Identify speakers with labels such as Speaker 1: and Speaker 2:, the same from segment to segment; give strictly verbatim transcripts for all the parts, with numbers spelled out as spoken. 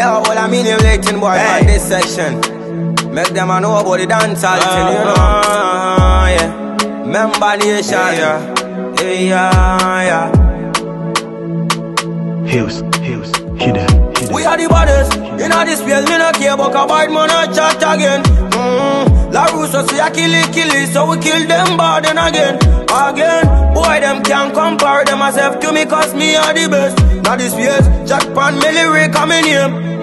Speaker 1: Yeah, well I mean him Leighton boy hey. On this section. Make them a know about the dancehall uh, thing, you know. Uh, yeah. Member nation, yeah. Yeah, yeah.
Speaker 2: Hills, hills, hidden, hidden.
Speaker 1: We are the baddest. In this place, me no care about a bad man or chat again. Mm. La Russo say I kill it, kill it, so we kill them bad and again, again. Boy, them can't compare them myself to me, cause me are the best. Now this place, Jack Pan, me lyric coming here.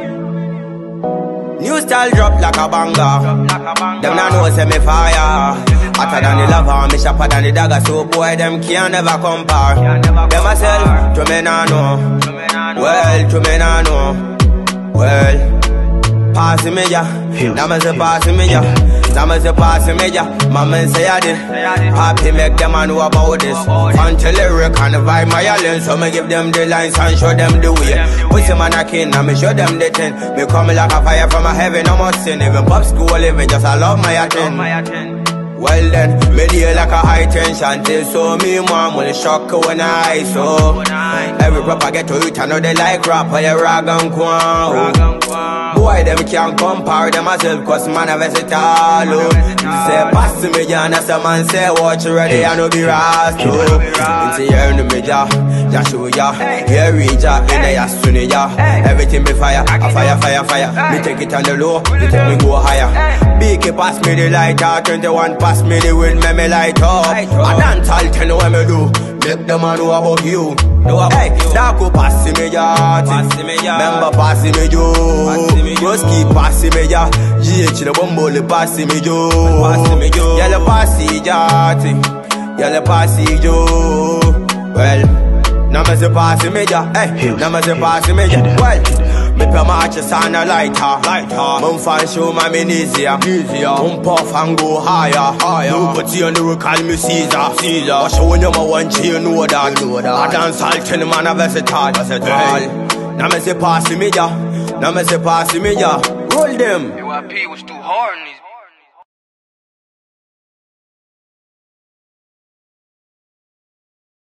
Speaker 1: New style drop like a banger. Them nah know say me fire. Hotter than the lava, me sharper than the dagger. So boy, them can't never compare. Them myself, to me nah know. Well, to me nah know. Well, pass me ya. Now me say pass me ya. Now me say pass me ya. Mama say I did. Happy make them a know about this. Until lyric and the vibe my island. So me give them the lines and show them the way. Pussy man a king and me show them the ten. Me come like a fire from a heaven, no more sin. Even pop school living, just I love my attend. Well then, me deal like a high tension till so me mom will shock when I so every proper get to it, I know they like rap or you rag and kwan. Boy, them can't compare them myself, cause man a versatile. Say pass me ya, and as a man say watch ready, I know be rasta. Into here in the media, ya show ya, here reach ya, in the ya sunny ya. Everything be fire, a fire, fire, fire. Me take it on the low, me take me go higher. Big pass me the lighter, twenty-one pass me the wind, me me light up. I dance, I'll tell you what me do. Make them a know about you. Hey, Darko pass me ya, member pass me yo. Just keep passing me ya. G H the bumble pass me yo. Yellow pass ya, yellow pass yo. Well, now me say pass me ya. Hey, now me say pass me ya. Well. Me pay my arches on a lighter, lighter. Mum fan show my men easier, easier. Mum puff and go higher, higher. Nobody on the road call me Caesar, Caesar. But show when you my one G, you know that, you know that. I dance all ten man a versatile, versatile. Now me say pass me ya, now me say pass me ya. Roll them.
Speaker 3: You are P was too hard in these